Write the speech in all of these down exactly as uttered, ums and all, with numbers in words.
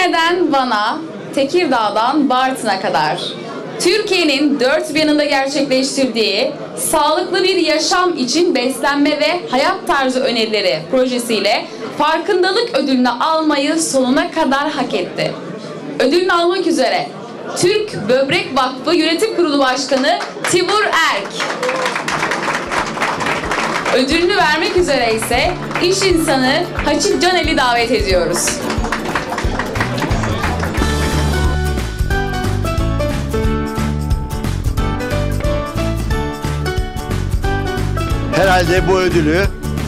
Edirne'den Van'a, Tekirdağ'dan Bartın'a kadar Türkiye'nin dört bir yanında gerçekleştirdiği sağlıklı bir yaşam için beslenme ve hayat tarzı önerileri projesiyle farkındalık ödülünü almayı sonuna kadar hak etti. Ödülünü almak üzere Türk Böbrek Vakfı Yönetim Kurulu Başkanı Timur Erk, ödülünü vermek üzere ise iş insanı Haçip Canel'i davet ediyoruz. Herhalde bu ödülü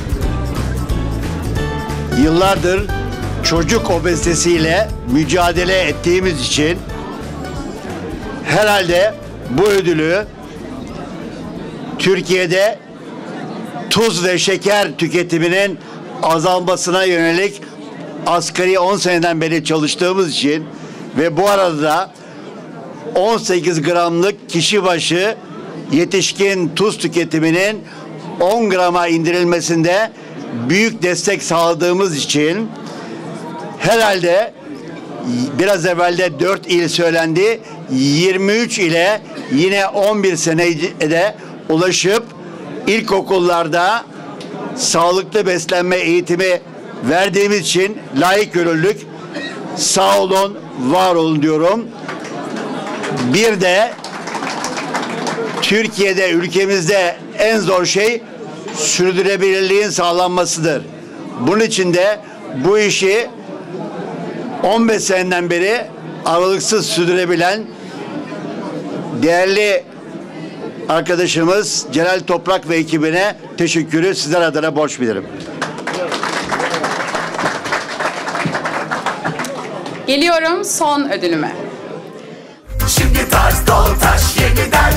yıllardır çocuk obezitesiyle mücadele ettiğimiz için herhalde bu ödülü Türkiye'de tuz ve şeker tüketiminin azalmasına yönelik asgari on seneden beri çalıştığımız için ve bu arada on sekiz gramlık kişi başı yetişkin tuz tüketiminin on grama indirilmesinde büyük destek sağladığımız için herhalde biraz evvelde dört il söylendi, yirmi üç ile yine on bir senede ulaşıp ilkokullarda sağlıklı beslenme eğitimi verdiğimiz için layık görüldük. Sağ olun, var olun diyorum. Bir de Türkiye'de, ülkemizde en zor şey sürdürülebilirliğin sağlanmasıdır. Bunun için de bu işi on beş seneden beri aralıksız sürdürebilen değerli arkadaşımız Celal Toprak ve ekibine teşekkürü sizler adına borç bilirim. Geliyorum son ödülüme. Şimdi tarz dolu taş yeniden